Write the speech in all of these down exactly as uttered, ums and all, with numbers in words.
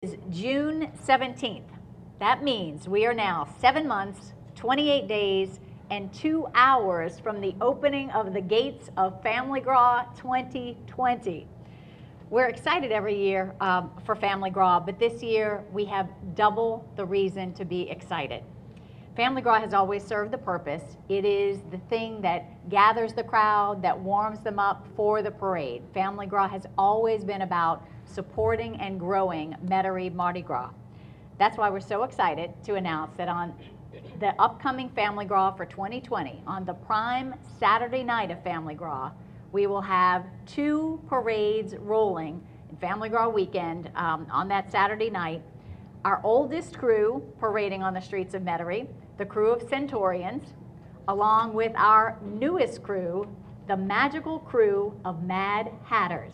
June seventeenth. That means we are now seven months, twenty-eight days, and two hours from the opening of the gates of Family Gras twenty twenty. We're excited every year um, for Family Gras, but this year we have double the reason to be excited. Family Gras has always served the purpose. It is the thing that gathers the crowd, that warms them up for the parade. Family Gras has always been about supporting and growing Metairie Mardi Gras. That's why we're so excited to announce that on the upcoming Family Gras for twenty twenty, on the prime Saturday night of Family Gras, we will have two parades rolling in Family Gras weekend um, on that Saturday night. Our oldest crew parading on the streets of Metairie, the crew of Centaurians, along with our newest crew, the magical crew of Mad Hatters.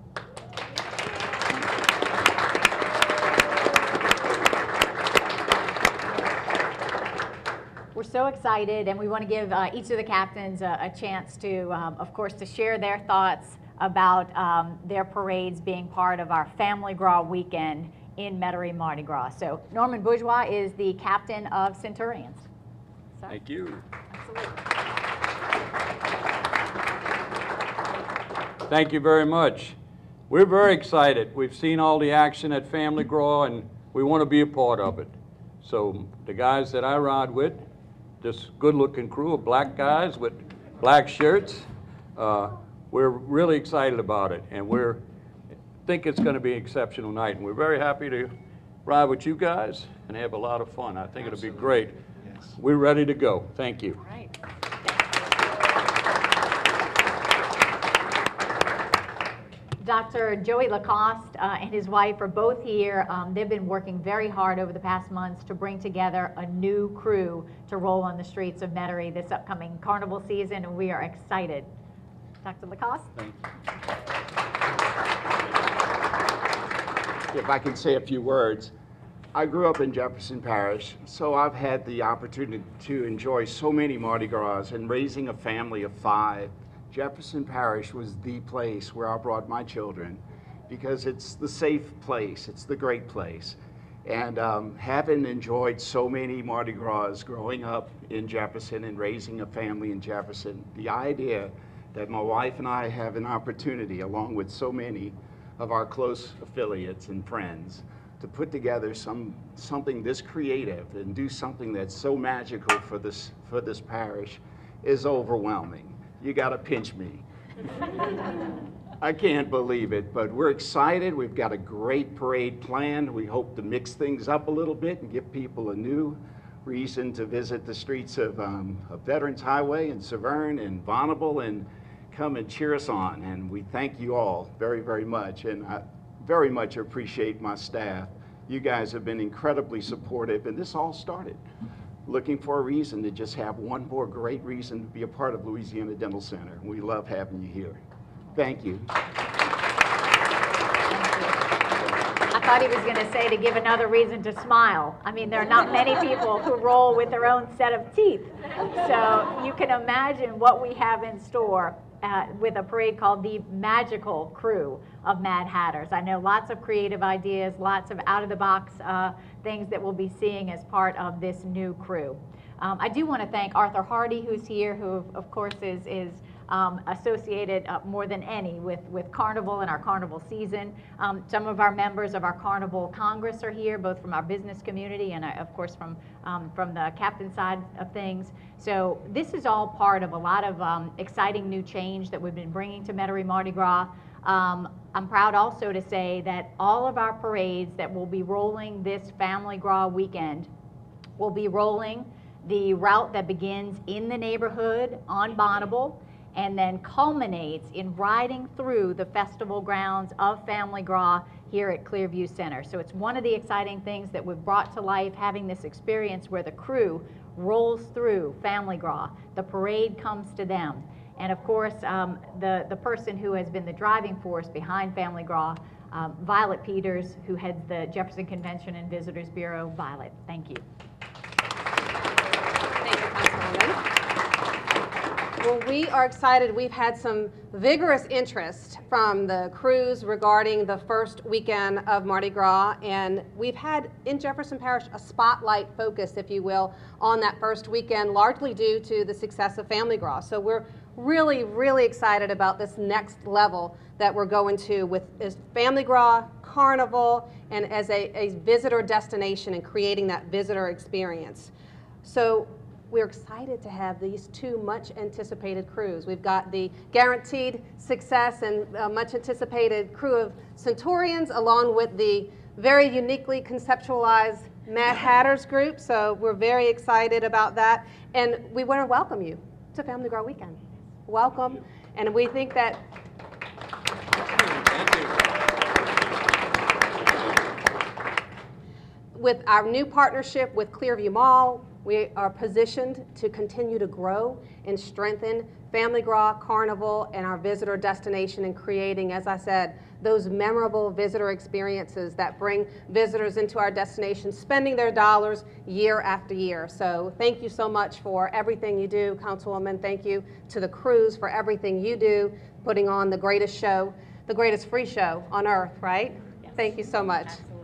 We're so excited, and we want to give uh, each of the captains a, a chance to, um, of course, to share their thoughts about um, their parades being part of our Family Gras weekend in Metairie Mardi Gras. So Norman Bourgeois is the captain of Centaurians. So, thank you. Absolutely. Thank you very much. We're very excited. We've seen all the action at Family Gras, and we want to be a part of it. So the guys that I ride with, this good-looking crew of black guys with black shirts, uh, we're really excited about it, and we're think it's going to be an exceptional night, and we're very happy to ride with you guys and have a lot of fun. I think Absolutely. It'll be great. Yes. We're ready to go. Thank you. All right. Doctor Joey Lacoste uh, and his wife are both here. Um, they've been working very hard over the past months to bring together a new crew to roll on the streets of Metairie this upcoming carnival season, and we are excited. Doctor Lacoste? Thank you. If I can say a few words. I grew up in Jefferson Parish, so I've had the opportunity to enjoy so many Mardi Gras, and raising a family of five. Jefferson Parish was the place where I brought my children because it's the safe place, it's the great place. And um, having enjoyed so many Mardi Gras growing up in Jefferson and raising a family in Jefferson, the idea that my wife and I have an opportunity, along with so many of our close affiliates and friends, to put together some something this creative and do something that's so magical for this for this parish is overwhelming. You got to pinch me. I can't believe it, but we're excited. We've got a great parade planned. We hope to mix things up a little bit and give people a new reason to visit the streets of, um, of Veterans Highway and Severn and Bonneville and come and cheer us on. And we thank you all very, very much. And I very much appreciate my staff. You guys have been incredibly supportive, and this all started looking for a reason to just have one more great reason to be a part of Louisiana Dental Center. We love having you here. Thank you. I thought he was going to say to give another reason to smile. I mean, there are not many people who roll with their own set of teeth. So you can imagine what we have in store uh, with a parade called the Magical Crew of Mad Hatters. I know lots of creative ideas, lots of out-of-the-box uh, things that we'll be seeing as part of this new crew. Um, I do want to thank Arthur Hardy, who's here, who of course is, is um, associated uh, more than any with, with Carnival and our Carnival season. Um, some of our members of our Carnival Congress are here, both from our business community and uh, of course from, um, from the captain side of things. So this is all part of a lot of um, exciting new change that we've been bringing to Metairie Mardi Gras. Um, I'm proud also to say that all of our parades that will be rolling this Family Gras weekend will be rolling the route that begins in the neighborhood on Bonneville and then culminates in riding through the festival grounds of Family Gras here at Clearview Center. So it's one of the exciting things that we've brought to life, having this experience where the crew rolls through Family Gras. The parade comes to them. And of course, um, the, the person who has been the driving force behind Family Gras, um, Violet Peters, who heads the Jefferson Convention and Visitors Bureau. Violet, thank you. Thank you, Councilwoman. Well, we are excited. We've had some vigorous interest from the crews regarding the first weekend of Mardi Gras, and we've had in Jefferson Parish a spotlight focus, if you will, on that first weekend, largely due to the success of Family Gras. So we're really, really excited about this next level that we're going to with is Family Gras, Carnival, and as a, a visitor destination and creating that visitor experience. So we're excited to have these two much anticipated crews. We've got the guaranteed success and uh, much anticipated crew of Centurions, along with the very uniquely conceptualized Mad Hatters group. So we're very excited about that. And we want to welcome you to Family Gras Weekend. Welcome. And we think that with our new partnership with Clearview Mall, we are positioned to continue to grow and strengthen Family Gras, Carnival, and our visitor destination, and creating, as I said, those memorable visitor experiences that bring visitors into our destination, spending their dollars year after year. So thank you so much for everything you do, Councilwoman. Thank you to the crews for everything you do, putting on the greatest show, the greatest free show on earth, right? Yes. Thank you so much. Absolutely.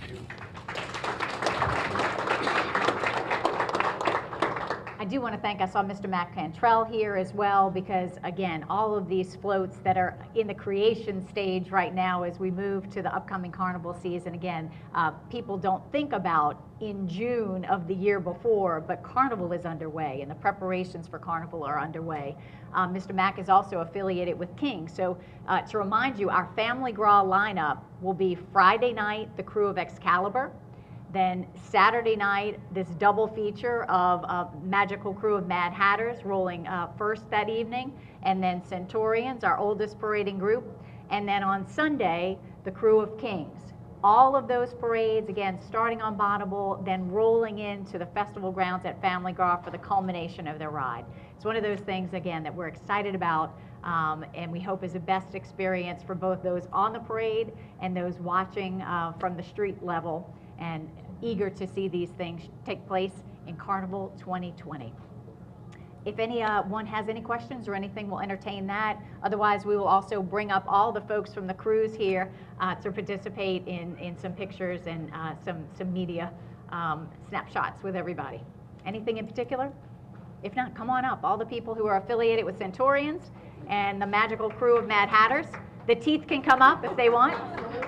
I do want to thank, I saw Mister Matt Cantrell here as well, because again, all of these floats that are in the creation stage right now as we move to the upcoming Carnival season, again, uh, people don't think about in June of the year before, but Carnival is underway and the preparations for Carnival are underway. Um, Mister Mack is also affiliated with King. So uh, to remind you, our Family Gras lineup will be Friday night, the crew of Excalibur. Then Saturday night, this double feature of a magical crew of Mad Hatters rolling uh, first that evening, and then Centurions, our oldest parading group. And then on Sunday, the crew of Kings. All of those parades, again, starting on Bonneville, then rolling into the festival grounds at Family Gras for the culmination of their ride. It's one of those things, again, that we're excited about, um, and we hope is the best experience for both those on the parade and those watching uh, from the street level, and eager to see these things take place in Carnival twenty twenty. If anyone uh, has any questions or anything, we'll entertain that. Otherwise, we will also bring up all the folks from the crews here uh, to participate in, in some pictures and uh, some, some media um, snapshots with everybody. Anything in particular? If not, come on up. All the people who are affiliated with Centurions and the magical crew of Mad Hatters. The teeth can come up if they want.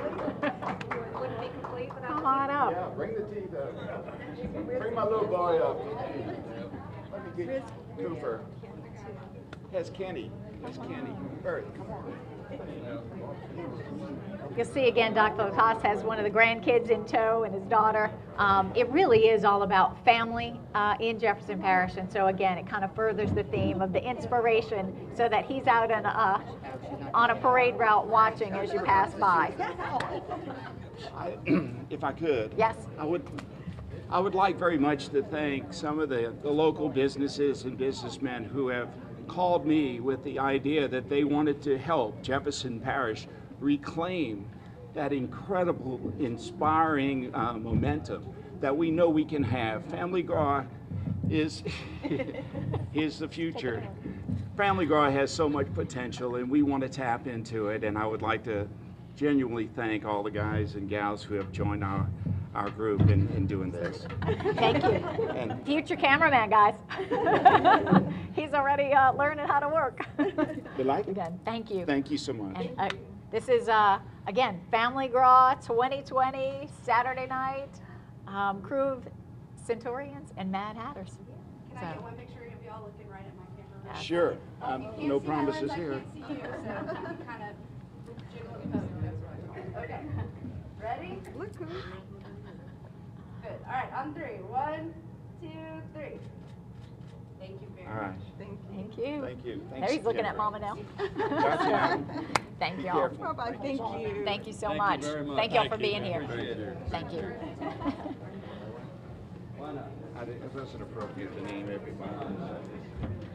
Come on up. Yeah, bring the teeth up. Bring my little boy up. Let me get Cooper. Has Kenny. Has Kenny. Bert, come on. You'll see again, Doctor Lacoste has one of the grandkids in tow and his daughter. Um, it really is all about family uh, in Jefferson Parish, and so again, it kind of furthers the theme of the inspiration so that he's out on a, on a parade route watching as you pass by. I, if I could, Yes. I would, I would like very much to thank some of the, the local businesses and businessmen who have called me with the idea that they wanted to help Jefferson Parish reclaim that incredible, inspiring uh, momentum that we know we can have. Family Gras is, is the future. Family Gras has so much potential, and we want to tap into it, and I would like to genuinely thank all the guys and gals who have joined our, our group in, in doing this. Thank you. And Future cameraman, guys. He's already uh, learning how to work. you like it? Again, thank you. Thank you so much. And, uh, this is, uh, again, Family Gras twenty twenty, Saturday night, um, crew of Centurions and Mad Hatters. Can I get one picture of y'all looking right at my camera? Sure. Um, You can't no see promises ours, here. I can't see you, so kind of jiggle it. Okay. Ready? Look good. Good. All right, on three. One, two, three. Thank you very All right. much. Thank you. Thank you. There Thanks, he's looking at Jennifer. Mama now. Gotcha. Thank y'all. Careful. Bye-bye. Thank you. Thank you so Thank you much. very much. Thank y'all Thank for you. being here. Appreciate it. Thank you. I didn't- It wasn't appropriate to name everybody.